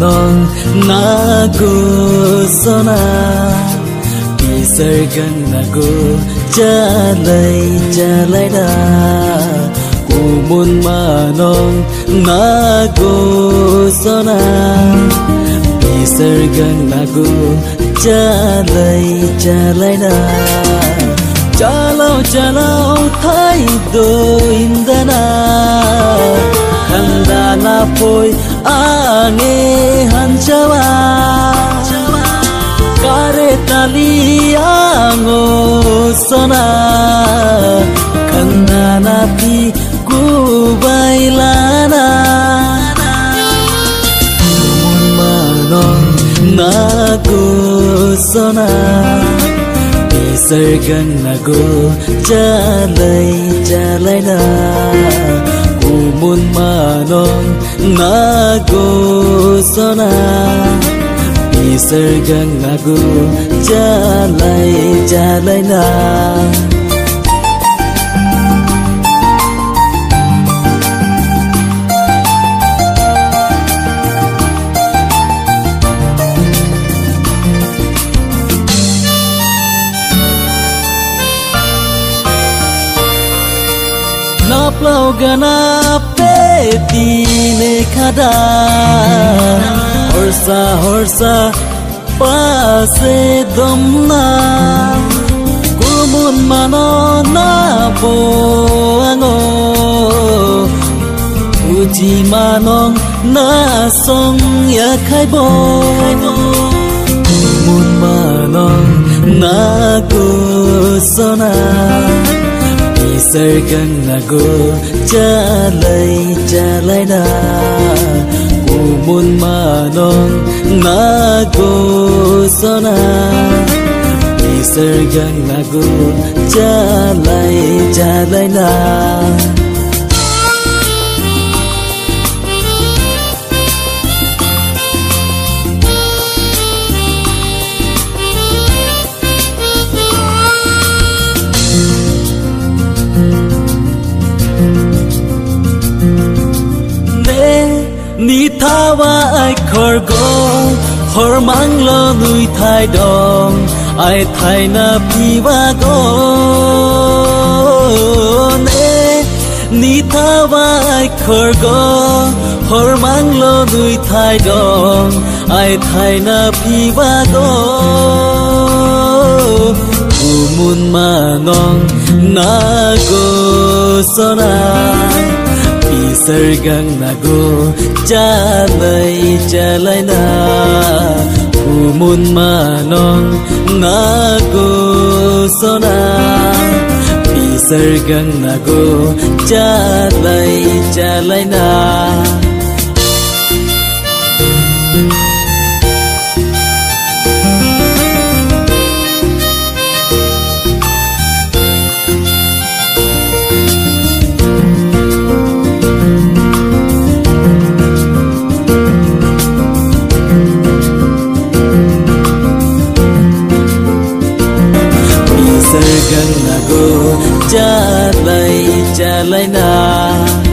nong na go sona pisar gan na go chalai da umun ma nong na go sona pisar gan na go chalai da Chalau thay đôi indana khanda na poi ange hanchawa kare tali ango sona khanda na pi kubailana mun manong na ko sona Sargan na go chalai na umun manong na go sona Sargan na go chalai na Naplau gana petine khada horsa pase domna kumun mano na poango uji manong na song ya khaibo kumun manong na ko sona Sargan na go chalai na umun manong na go sona Sargan na go chalai na Ni thawa ai khorgo hor manglo nui thai dong ai thai na piwa go ne ni thawa ai khorgo hor manglo nui thai dong ai thai na piwa go umun manong na go sona Sargan na go chalai na umun manong na go sona Sargan na go chalai na Sargan na go chalai na